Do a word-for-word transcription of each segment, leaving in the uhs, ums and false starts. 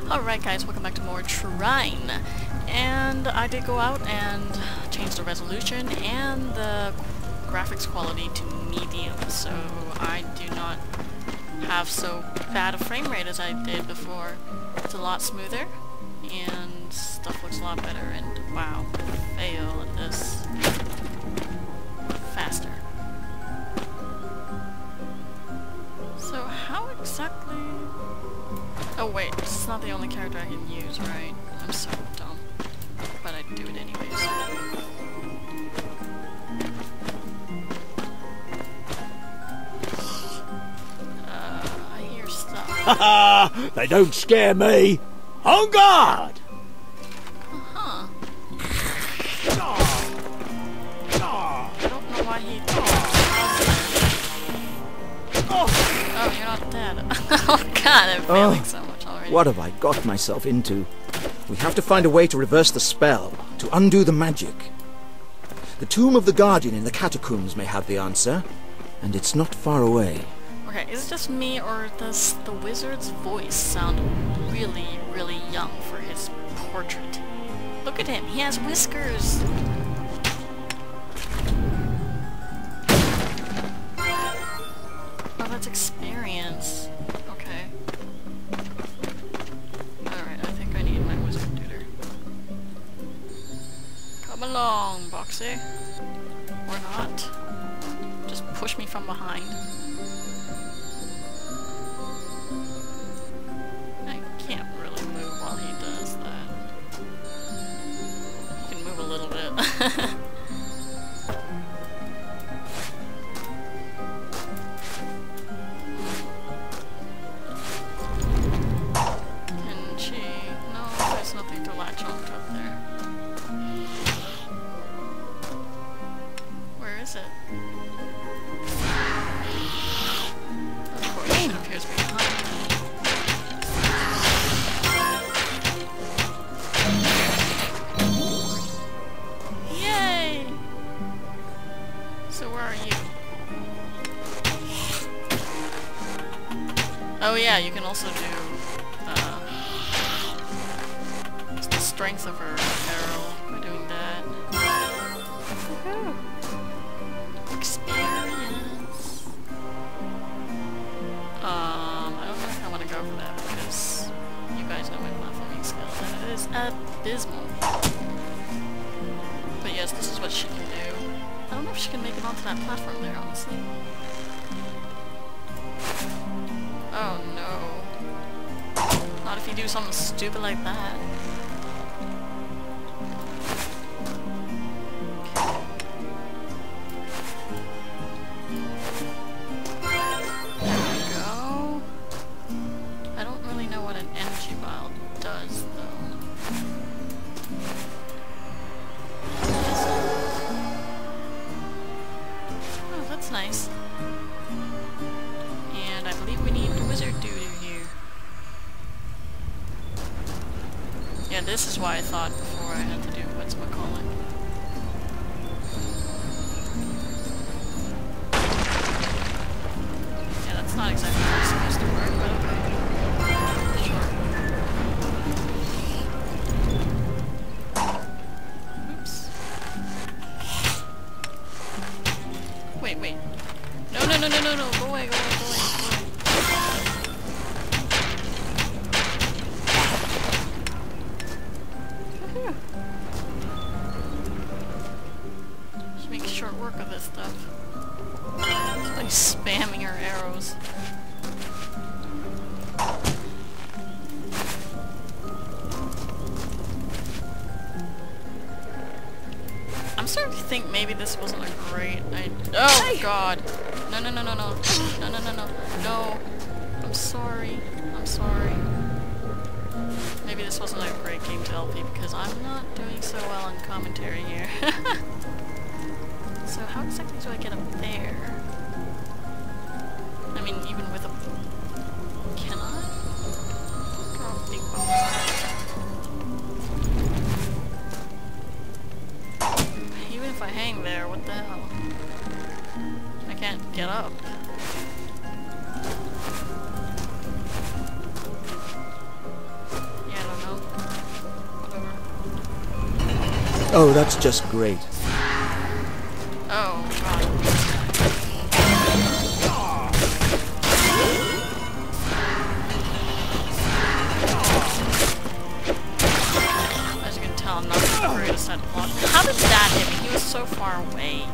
Alright guys, welcome back to more Trine. And I did go out and change the resolution and the graphics quality to medium, so I do not have so bad a frame rate as I did before. It's a lot smoother and stuff looks a lot better, and wow, fail at this. Faster. So how exactly... Oh wait, this is not the only character I can use, right? I'm so dumb. But I do it anyways. Uh, I hear stuff. Haha! They don't scare me! On guard! Uh-huh. I don't know why he... Oh, you're not dead. Oh god, I'm failing Oh. so much already. What have I got myself into? We have to find a way to reverse the spell, to undo the magic. The tomb of the Guardian in the catacombs may have the answer, and it's not far away. Okay, is it just me, or does the wizard's voice sound really, really young for his portrait? Look at him, he has whiskers! Oh, that's experience. Okay. Alright, I think I need my wizard tutor. Come along, Boxy. Or not. Just push me from behind. I can't really move while he does that. He can move a little bit. Can she... No, there's nothing to latch onto up there. Where is it? Of course, it appears behind me. Yay! So where are you? Oh yeah, you can also do uh, just the strength of her arrow by doing that. Woohoo! Experience! Um, I don't know if I want to go for that because you guys know my platforming skills and it is abysmal. But yes, this is what she can do. I don't know if she can make it onto that platform there, honestly. Oh no. Not if you do something stupid like that. There we go. I don't really know what an energy vial does, though. Oh, that's nice. And I believe we need wizard doo-doo here. Yeah, this is why I thought before I had to do what's-my-calling. Yeah, that's not exactly how it's supposed to work, but okay. Sure. Oops. Wait, wait. No, no, no, no, no, no, go away, go away, go away, go away. Woohoo. Just make short work of this stuff. Just like spamming her arrows. I'm starting to think maybe this wasn't a great idea. Oh god! No, no, no, no, no. No, no, no, no. No. I'm sorry. I'm sorry. Maybe this wasn't a great game to L P because I'm not doing so well in commentary here. So how exactly do I get up there? I mean, even with a... Can I? Drop big bombs. Even if I hang there, what the hell? I can't get up. Oh, that's just great. Oh, God. As you can tell, I'm not the greatest at blocking. How did that hit me? He was so far away.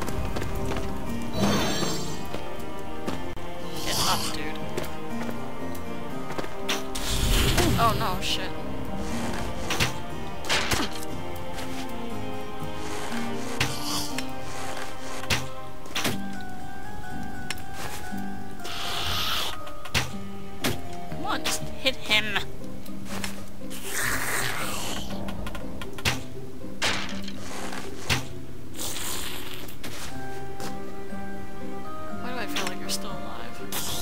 Get up, dude. Oh no, shit. Come on, just hit him. Why do I feel like you're still alive?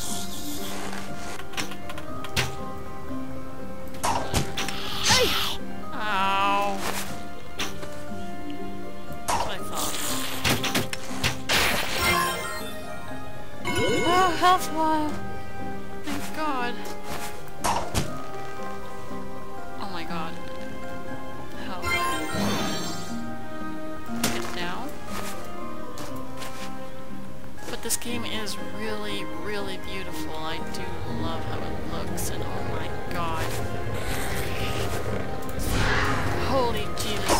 Hey! Ow. That's what I thought. Oh, health wall. Thank God. Oh my God. Hell. Get down. But this game is really, really beautiful. I do love how it looks, and oh my God. Holy Jesus.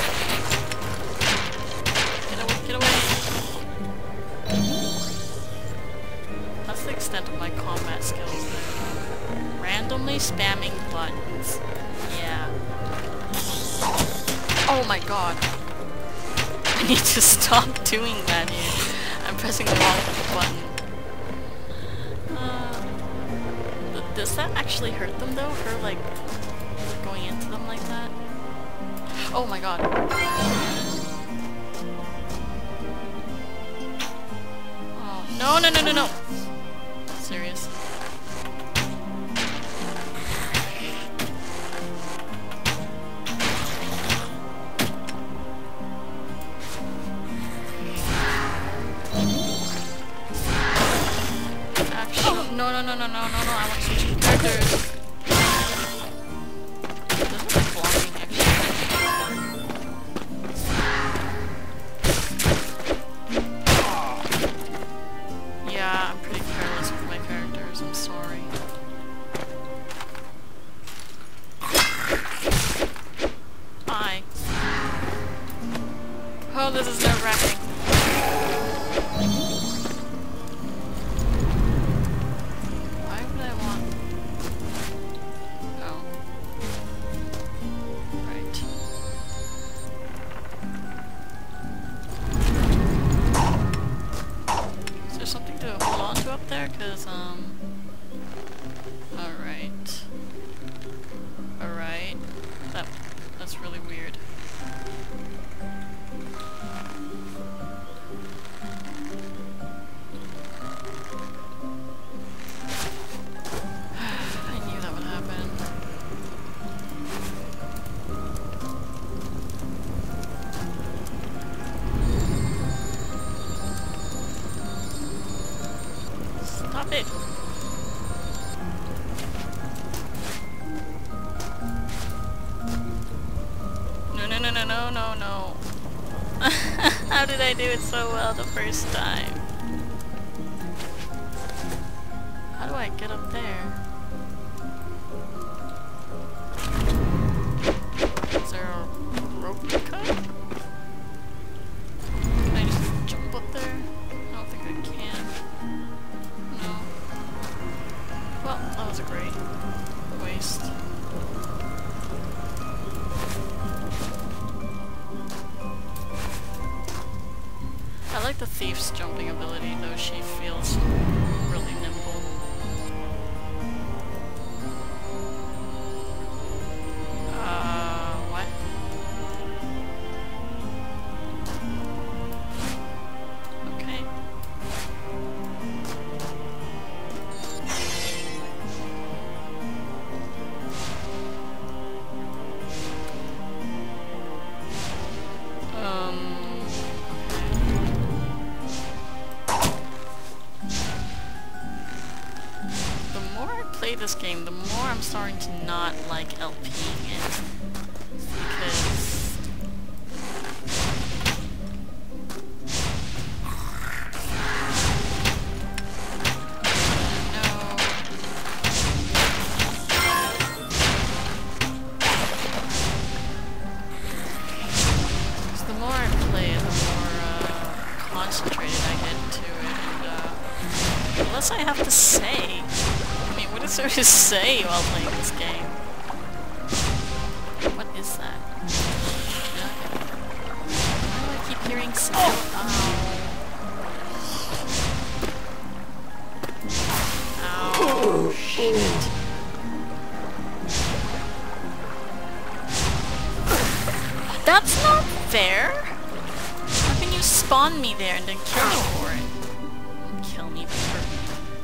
Get away, get away. That's the extent of my combat skills there. Randomly spamming buttons. Yeah. Oh my God. I need to stop doing that here. I'm pressing the wrong button. Uh, th does that actually hurt them though? Her like going into them like that? Oh my God. Oh no no no no no! Serious. Actually, no no no no no no no! I want to switch characters. This is like blocking actually. Yeah, I'm pretty careless with my characters, I'm sorry. Hi. Oh, this is nerve-wracking. Why would I want... Oh. Right. Is there something to hold on to up there? Cause, um... Alright. Alright. That, that's really weird. I knew that would happen. Stop it! No, no, no, no, no, no, no. How did I do it so well the first time? How do I get up there? Is there a rope to cut? Can I just jump up there? I don't think I can. No. Well, that was a great waste. I like the thief's jumping ability, though she feels really nimble. Uh, what? Okay. Um... Play this game, the more I'm starting to not like LPing it, because say? I mean, what is there to say while playing this game? What is that? Why do I keep hearing snow? Oh. Oh, shit. That's not fair! How can you spawn me there and then kill me for it? Kill me for it.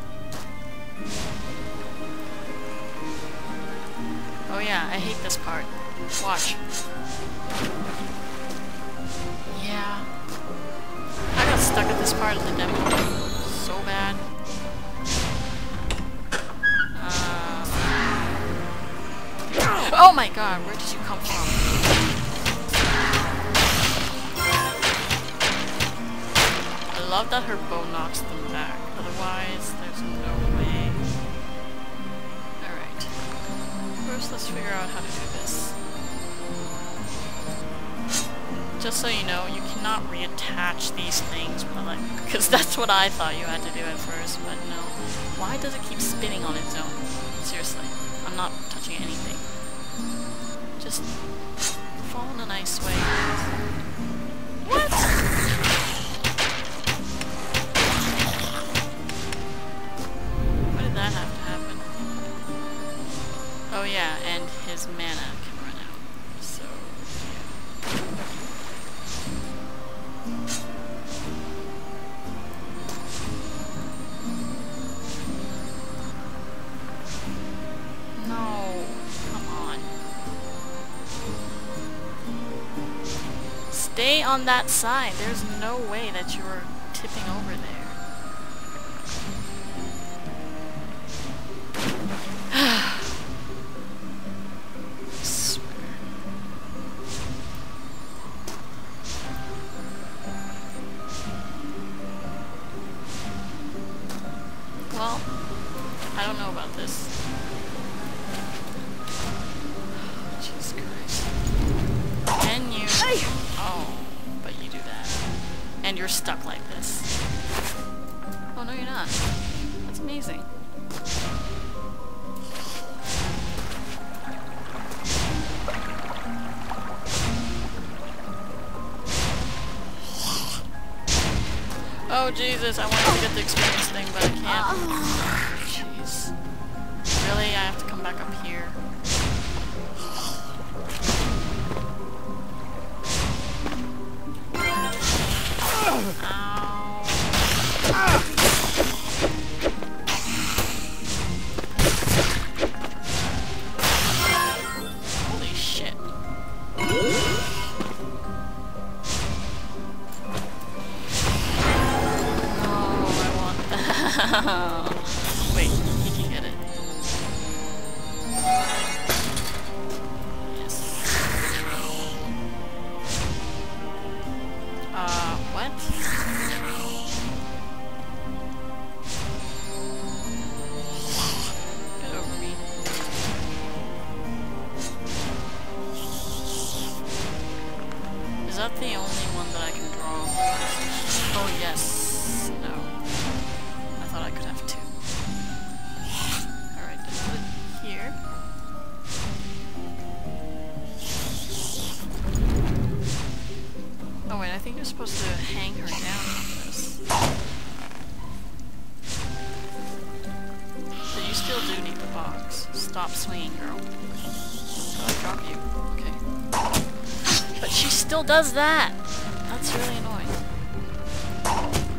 Oh yeah, I hate this part. Watch. Yeah. I got stuck at this part of the demo so bad. Um. Oh my god, where did you come from? I love that her bow knocks them back. Otherwise, there's no way. Alright. First, let's figure out how to do this. Just so you know, you cannot reattach these things with like, because that's what I thought you had to do at first, but no. Why does it keep spinning on its own? Seriously, I'm not touching anything. Just fall in a nice way. What? Why did that have to happen? Oh yeah, and his mana can run out. So, no, come on. Stay on that side. There's no way that you were tipping over there. Well, I don't know about this. Jesus Christ. Can you... Oh, but you do that. And you're stuck like this. Oh, no, you're not. That's amazing. Oh Jesus, I wanted to get the experience thing, but I can't. Jeez. Really? I have to come back up here? Ow. Holy shit. Wait, he can get it. Yes. Uh, what? Get over me. Is that the only one that I can draw? Oh, yes. No. I thought I could have two. Alright, let's put it here. Oh wait, I think you're supposed to hang her down on this. But you still do need the box. Stop swinging, girl. Oh, I drop you. Okay. But she still does that! That's really annoying.